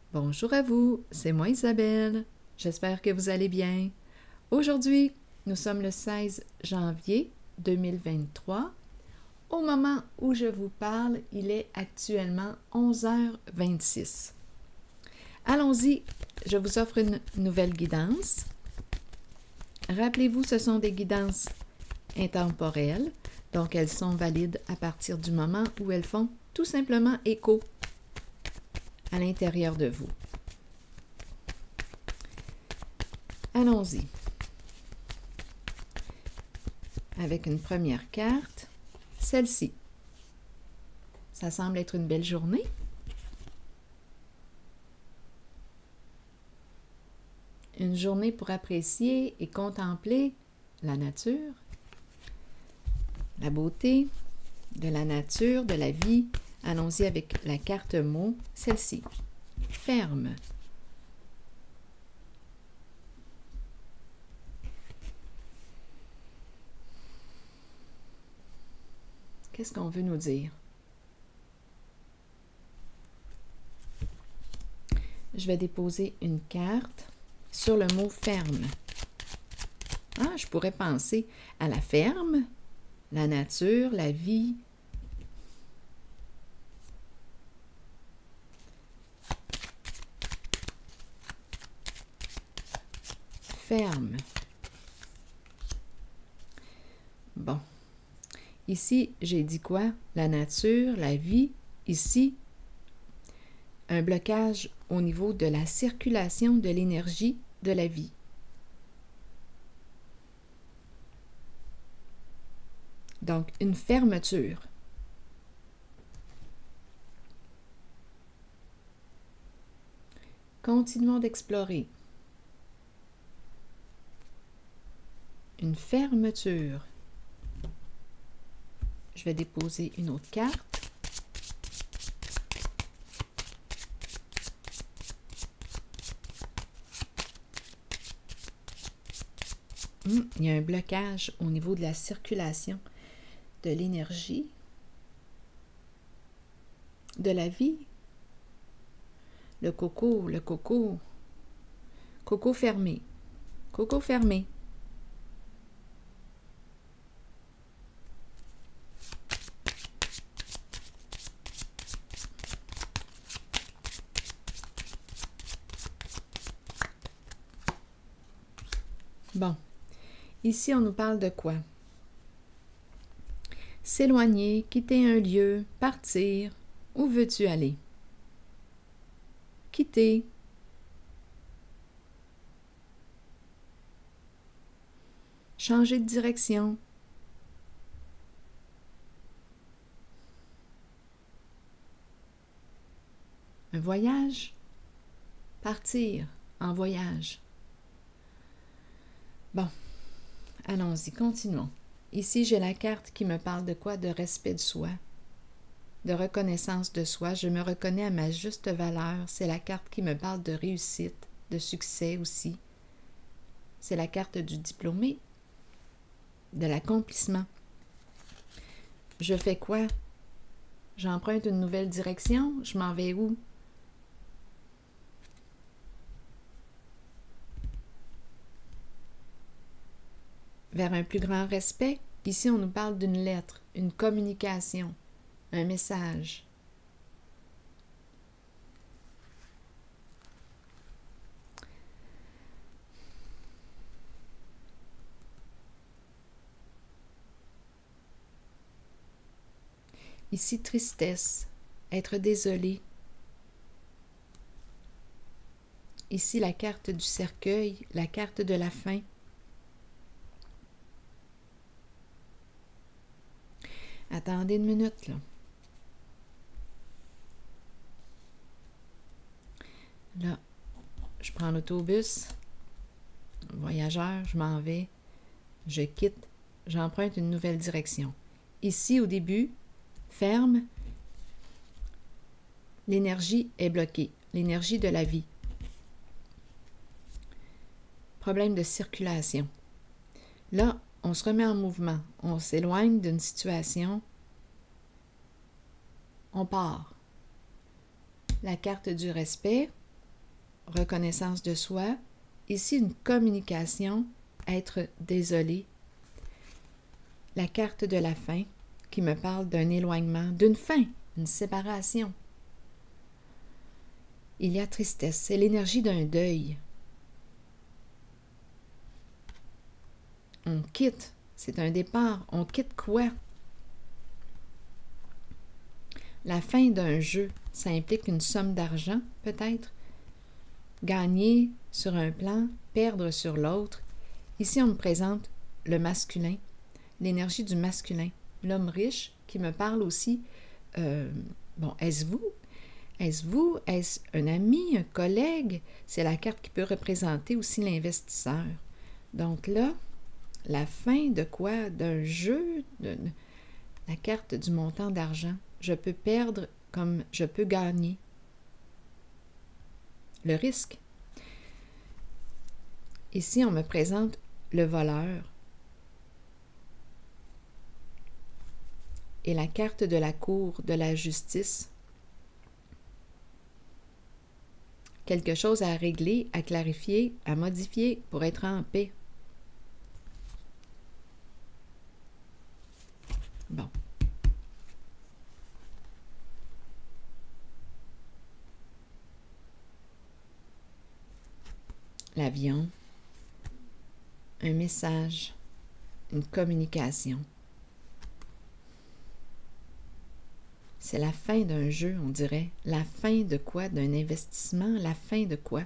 Bonjour à vous, c'est moi Isabelle. J'espère que vous allez bien. Aujourd'hui, nous sommes le 16 janvier 2023. Au moment où je vous parle, il est actuellement 11h26. Allons-y, je vous offre une nouvelle guidance. Rappelez-vous, ce sont des guidances intemporelles, donc elles sont valides à partir du moment où elles font tout simplement écho à l'intérieur de vous. Allons-y. Avec une première carte, celle-ci. Ça semble être une belle journée. Une journée pour apprécier et contempler la nature, la beauté de la nature, de la vie. Allons-y avec la carte mot, celle-ci. Ferme. Qu'est-ce qu'on veut nous dire? Je vais déposer une carte sur le mot ferme. Ah, je pourrais penser à la ferme, la nature, la vie. Ferme. Bon. Ici, j'ai dit quoi? La nature, la vie. Ici, un blocage au niveau de la circulation de l'énergie de la vie. Donc, une fermeture. Continuons d'explorer. Une fermeture. Je vais déposer une autre carte. Il y a un blocage au niveau de la circulation de l'énergie, de la vie. Le coco, le coco. Coco fermé. Coco fermé. Bon, ici on nous parle de quoi? S'éloigner, quitter un lieu, partir. Où veux-tu aller? Quitter. Changer de direction. Un voyage. Partir en voyage. Bon, allons-y, continuons. Ici, j'ai la carte qui me parle de quoi? De respect de soi, de reconnaissance de soi. Je me reconnais à ma juste valeur. C'est la carte qui me parle de réussite, de succès aussi. C'est la carte du diplômé, de l'accomplissement. Je fais quoi? J'emprunte une nouvelle direction? Je m'en vais où? Vers un plus grand respect. Ici, on nous parle d'une lettre, une communication, un message. Ici, tristesse, être désolé. Ici, la carte du cercueil, la carte de la fin. Attendez une minute, là. Là, je prends l'autobus, voyageur, je m'en vais, je quitte, j'emprunte une nouvelle direction. Ici, au début, ferme, l'énergie est bloquée, l'énergie de la vie. Problème de circulation. Là, on se remet en mouvement, on s'éloigne d'une situation, on part. La carte du respect, reconnaissance de soi. Ici, une communication, être désolé. La carte de la fin qui me parle d'un éloignement, d'une fin, une séparation. Il y a tristesse, c'est l'énergie d'un deuil. On quitte, c'est un départ. On quitte quoi? La fin d'un jeu, ça implique une somme d'argent, peut-être. Gagner sur un plan, perdre sur l'autre. Ici, on me présente le masculin, l'énergie du masculin. L'homme riche qui me parle aussi, est-ce vous? Est-ce vous? Est-ce un ami, un collègue? C'est la carte qui peut représenter aussi l'investisseur. Donc là, la fin de quoi? D'un jeu, la carte du montant d'argent. Je peux perdre comme je peux gagner. Le risque. Ici, on me présente le voleur. Et la carte de la cour de la justice. Quelque chose à régler, à clarifier, à modifier pour être en paix. Bon. L'avion. Un message. Une communication. C'est la fin d'un jeu, on dirait. La fin de quoi? D'un investissement? La fin de quoi?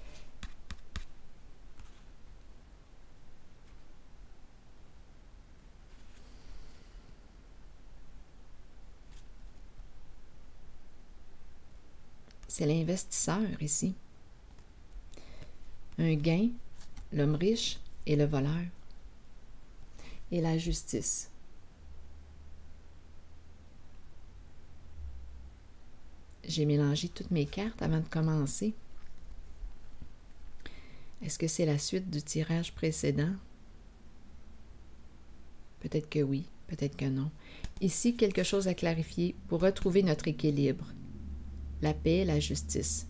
C'est l'investisseur ici. Un gain, l'homme riche et le voleur. Et la justice. J'ai mélangé toutes mes cartes avant de commencer. Est-ce que c'est la suite du tirage précédent? Peut-être que oui, peut-être que non. Ici, quelque chose à clarifier pour retrouver notre équilibre. La paix, la justice.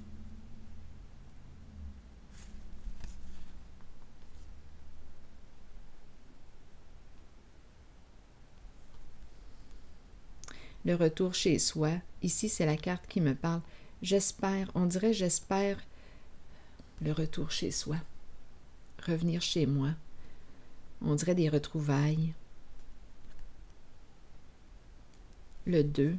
Le retour chez soi. Ici, c'est la carte qui me parle. J'espère, on dirait j'espère le retour chez soi. Revenir chez moi. On dirait des retrouvailles. Le 2.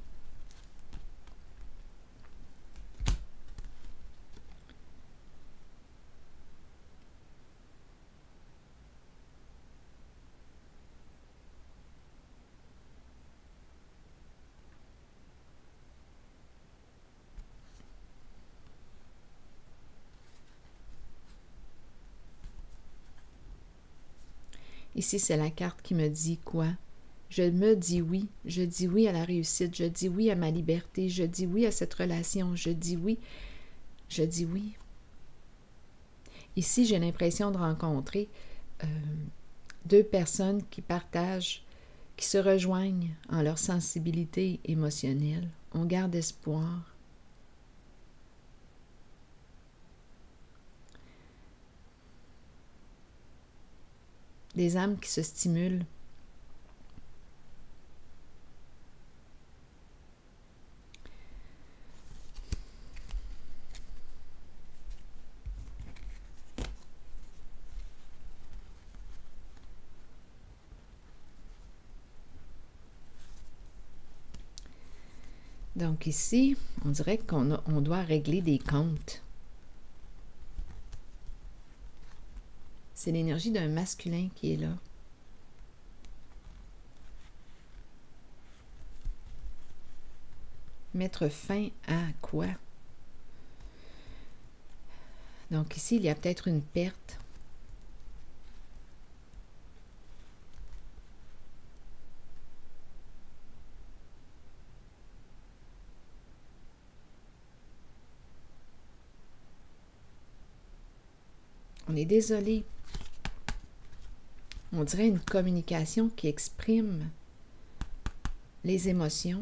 Ici, c'est la carte qui me dit quoi? Je me dis oui. Je dis oui à la réussite. Je dis oui à ma liberté. Je dis oui à cette relation. Je dis oui. Je dis oui. Ici, j'ai l'impression de rencontrer deux personnes qui partagent, qui se rejoignent en leur sensibilité émotionnelle. On garde espoir. Des âmes qui se stimulent. Donc ici, on dirait qu'on doit régler des comptes. C'est l'énergie d'un masculin qui est là. Mettre fin à quoi? Donc ici, il y a peut-être une perte. On est désolé. On dirait une communication qui exprime les émotions.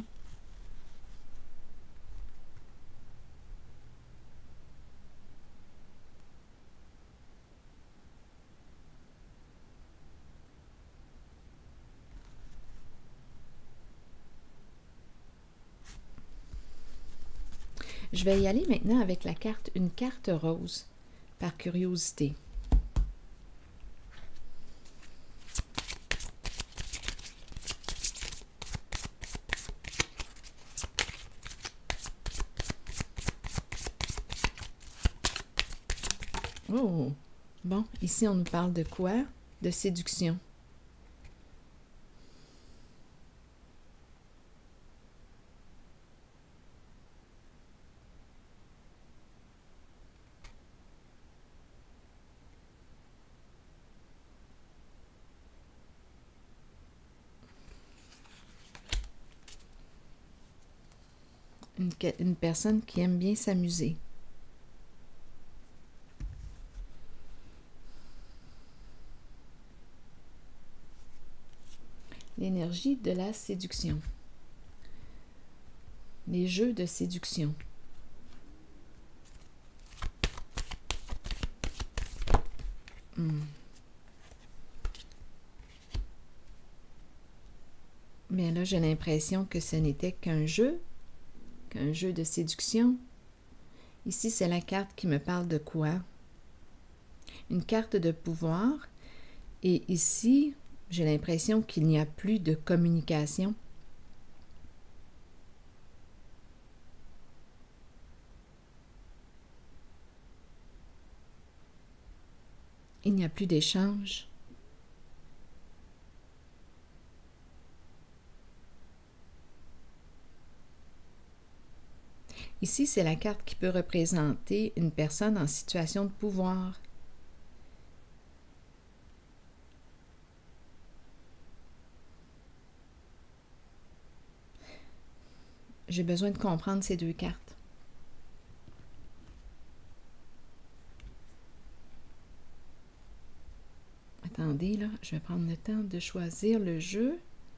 Je vais y aller maintenant avec la carte, une carte rose, par curiosité. Oh! Bon, ici on nous parle de quoi? De séduction. Une personne qui aime bien s'amuser. L'énergie de la séduction. Les jeux de séduction. Mais là, j'ai l'impression que ce n'était qu'un jeu de séduction. Ici, c'est la carte qui me parle de quoi? Une carte de pouvoir. Et ici, j'ai l'impression qu'il n'y a plus de communication. Il n'y a plus d'échange. Ici, c'est la carte qui peut représenter une personne en situation de pouvoir. J'ai besoin de comprendre ces deux cartes. Attendez, là, je vais prendre le temps de choisir le jeu.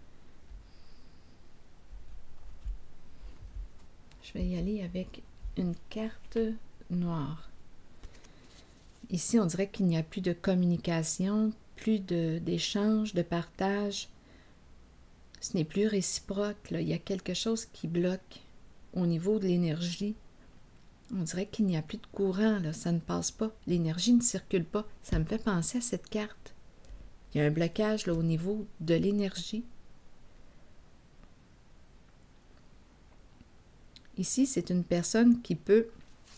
Je vais y aller avec une carte noire. Ici, on dirait qu'il n'y a plus de communication, plus d'échange, de partage. Ce n'est plus réciproque, là. Il y a quelque chose qui bloque au niveau de l'énergie. On dirait qu'il n'y a plus de courant, là. Ça ne passe pas. L'énergie ne circule pas. Ça me fait penser à cette carte. Il y a un blocage là, au niveau de l'énergie. Ici, c'est une personne qui peut,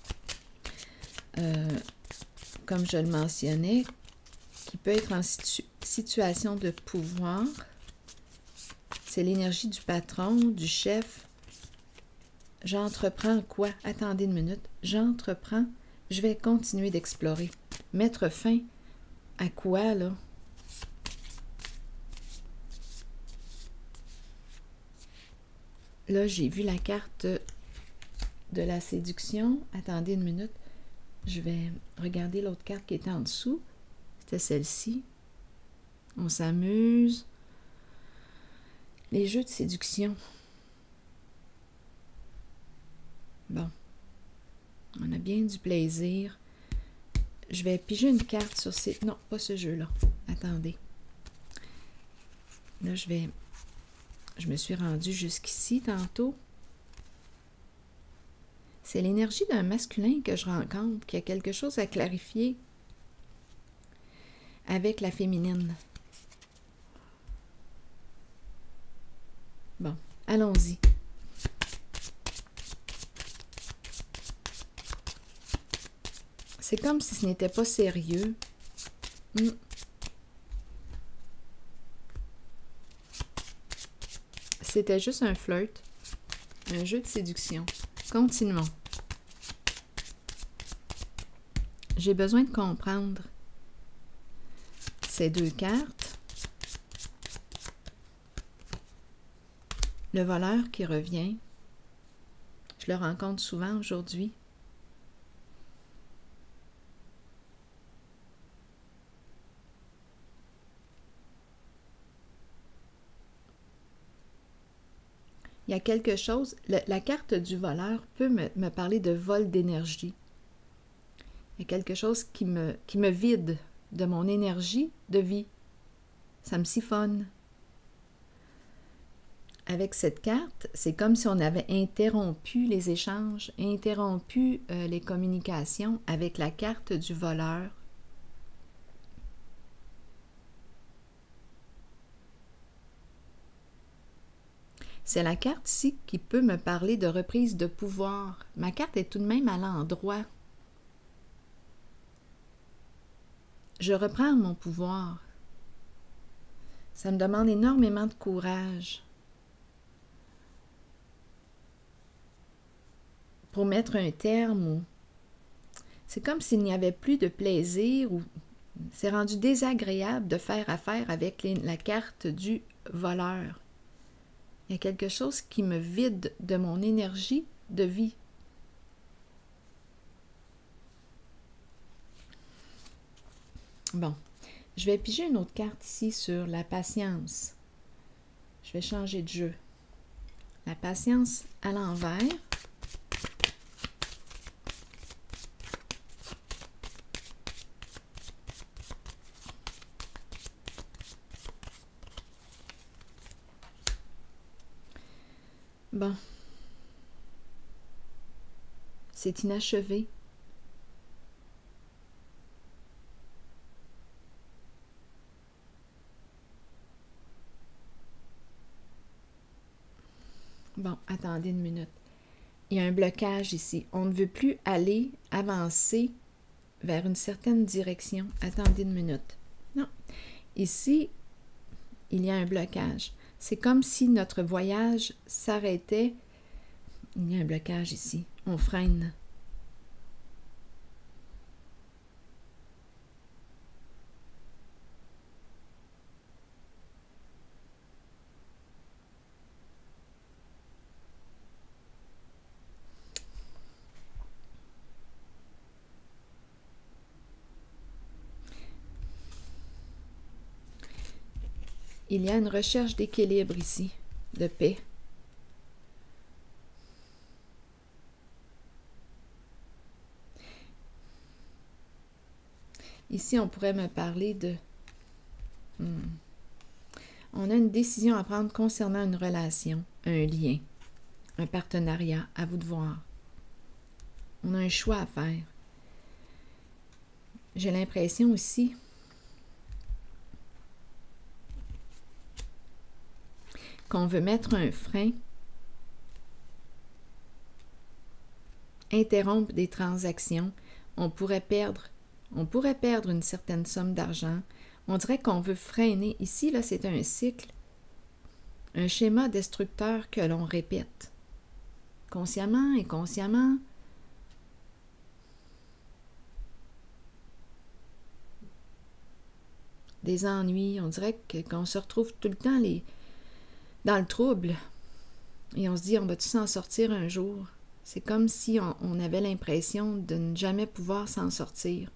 comme je le mentionnais, qui peut être en situation de pouvoir. C'est l'énergie du patron, du chef. J'entreprends quoi? Attendez une minute. J'entreprends. Je vais continuer d'explorer. Mettre fin à quoi, là? Là, j'ai vu la carte de la séduction. Attendez une minute. Je vais regarder l'autre carte qui était en dessous. C'était celle-ci. On s'amuse. Les jeux de séduction. Bon. On a bien du plaisir. Je vais piger une carte sur ces... Non, pas ce jeu-là. Attendez. Là, je me suis rendue jusqu'ici tantôt. C'est l'énergie d'un masculin que je rencontre, qui a quelque chose à clarifier avec la féminine. Bon, allons-y. C'est comme si ce n'était pas sérieux. C'était juste un flirt, un jeu de séduction. Continuons. J'ai besoin de comprendre ces deux cartes. Le voleur qui revient. Je le rencontre souvent aujourd'hui. Il y a quelque chose, la carte du voleur peut me parler de vol d'énergie. Il y a quelque chose qui me vide de mon énergie de vie. Ça me siphonne. avec cette carte, c'est comme si on avait interrompu les échanges, interrompu les communications avec la carte du voleur. C'est la carte ici qui peut me parler de reprise de pouvoir. Ma carte est tout de même à l'endroit. Je reprends mon pouvoir. Ça me demande énormément de courage. Pour mettre un terme, ou c'est comme s'il n'y avait plus de plaisir, ou c'est rendu désagréable de faire affaire avec la carte du voleur. Il y a quelque chose qui me vide de mon énergie de vie. Bon, je vais piger une autre carte ici sur la patience. Je vais changer de jeu. La patience à l'envers. Bon. C'est inachevé. Bon, attendez une minute. Il y a un blocage ici. On ne veut plus aller, avancer vers une certaine direction. Attendez une minute. Non. Ici, il y a un blocage. C'est comme si notre voyage s'arrêtait. Il y a un blocage ici. On freine. Il y a une recherche d'équilibre ici, de paix. Ici, on pourrait me parler de... On a une décision à prendre concernant une relation, un lien, un partenariat, à vous de voir. On a un choix à faire. J'ai l'impression aussi qu'on veut mettre un frein, interrompre des transactions. On pourrait perdre une certaine somme d'argent. On dirait qu'on veut freiner. Ici, là, c'est un cycle, un schéma destructeur que l'on répète, consciemment, inconsciemment. Des ennuis. On dirait qu'on se retrouve tout le temps dans le trouble. Et on se dit, on va-tu s'en sortir un jour? C'est comme si on avait l'impression de ne jamais pouvoir s'en sortir.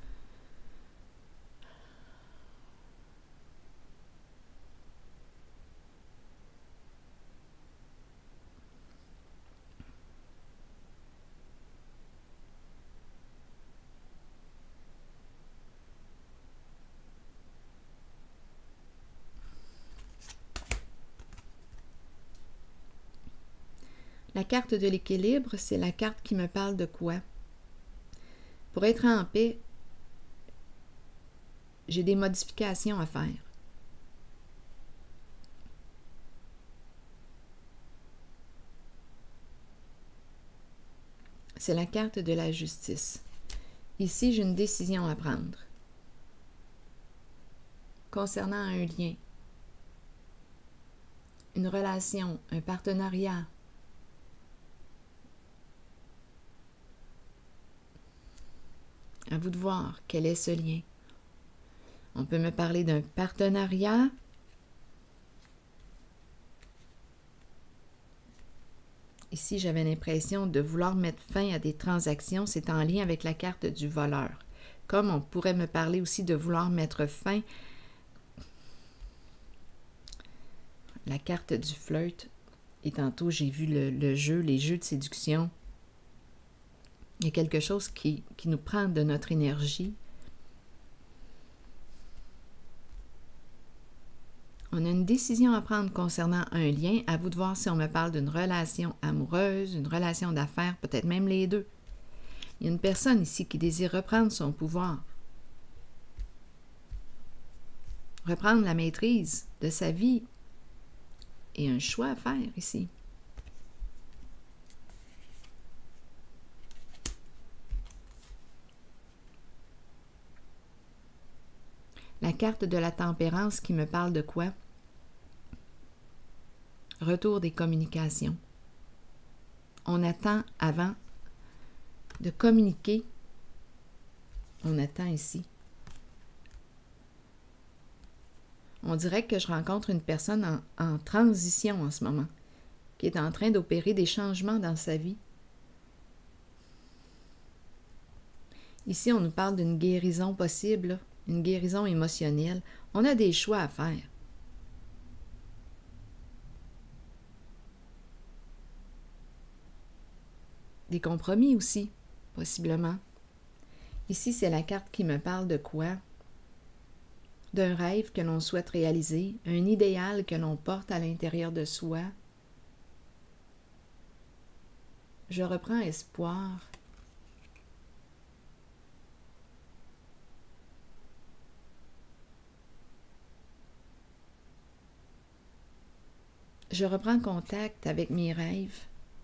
La carte de l'équilibre, c'est la carte qui me parle de quoi? Pour être en paix, j'ai des modifications à faire. C'est la carte de la justice. Ici, j'ai une décision à prendre concernant un lien, une relation, un partenariat. À vous de voir quel est ce lien. On peut me parler d'un partenariat. Ici, j'avais l'impression de vouloir mettre fin à des transactions. C'est en lien avec la carte du voleur. Comme on pourrait me parler aussi de vouloir mettre fin. La carte du flirt. Et tantôt, j'ai vu le jeu, les jeux de séduction. Il y a quelque chose qui nous prend de notre énergie. On On a une décision à prendre concernant un lien. À vous de voir si on me parle d'une relation amoureuse, une relation d'affaires, peut-être même les deux. Il y a une personne ici qui désire reprendre son pouvoir. Reprendre la maîtrise de sa vie. Et un choix à faire ici. La carte de la tempérance qui me parle de quoi? Retour des communications. On attend avant de communiquer. On attend ici. On dirait que je rencontre une personne en transition en ce moment, qui est en train d'opérer des changements dans sa vie. Ici, on nous parle d'une guérison possible, là. Une guérison émotionnelle. On a des choix à faire. Des compromis aussi, possiblement. Ici, c'est la carte qui me parle de quoi? D'un rêve que l'on souhaite réaliser, un idéal que l'on porte à l'intérieur de soi. Je reprends espoir. Je reprends contact avec mes rêves.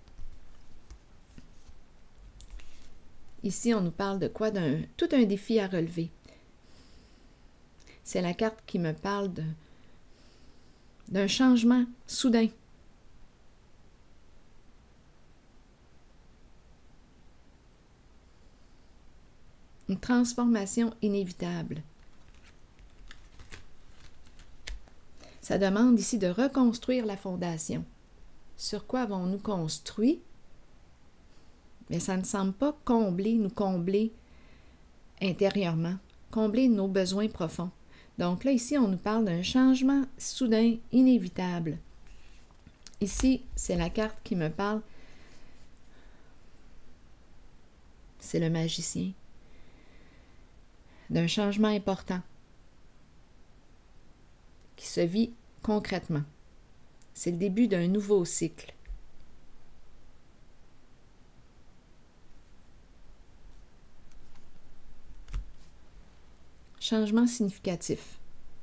Ici, on nous parle de quoi? Tout un défi à relever. C'est la carte qui me parle d'un changement soudain. Une transformation inévitable. Ça demande ici de reconstruire la fondation. Sur quoi avons-nous construit? Mais ça ne semble pas nous combler intérieurement, combler nos besoins profonds. Donc là, ici, on nous parle d'un changement soudain, inévitable. Ici, c'est la carte qui me parle. C'est le magicien. D'un changement important qui se vit concrètement. C'est le début d'un nouveau cycle. Changement significatif.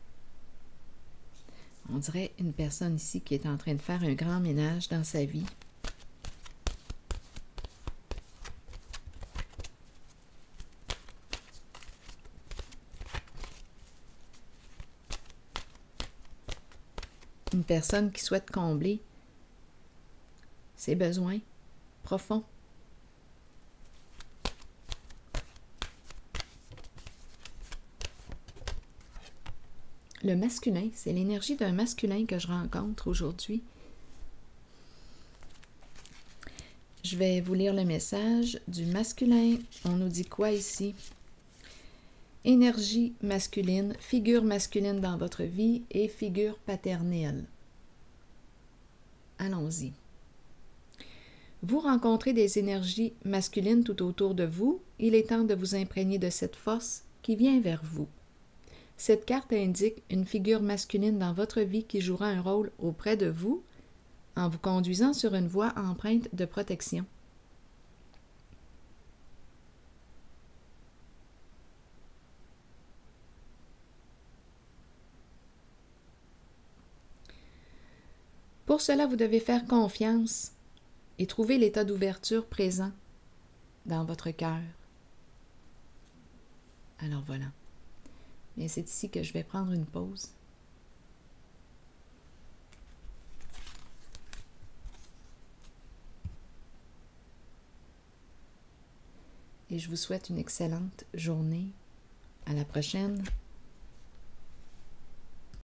On dirait une personne ici qui est en train de faire un grand ménage dans sa vie. Une personne qui souhaite combler ses besoins profonds. Le masculin, c'est l'énergie d'un masculin que je rencontre aujourd'hui. Je vais vous lire le message du masculin. On nous dit quoi ici? Énergie masculine, figure masculine dans votre vie et figure paternelle. Allons-y. Vous rencontrez des énergies masculines tout autour de vous. Il est temps de vous imprégner de cette force qui vient vers vous. Cette carte indique une figure masculine dans votre vie qui jouera un rôle auprès de vous en vous conduisant sur une voie empreinte de protection. Pour cela, vous devez faire confiance et trouver l'état d'ouverture présent dans votre cœur. Alors voilà. Et c'est ici que je vais prendre une pause. Et je vous souhaite une excellente journée. À la prochaine.